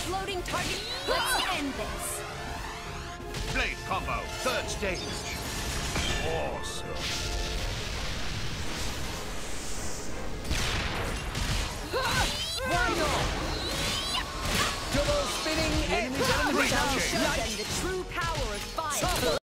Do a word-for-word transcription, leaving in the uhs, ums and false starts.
Floating target. Let's end this. Blade combo, third stage. Awesome. Double spinning. We shall show them the true power of fire.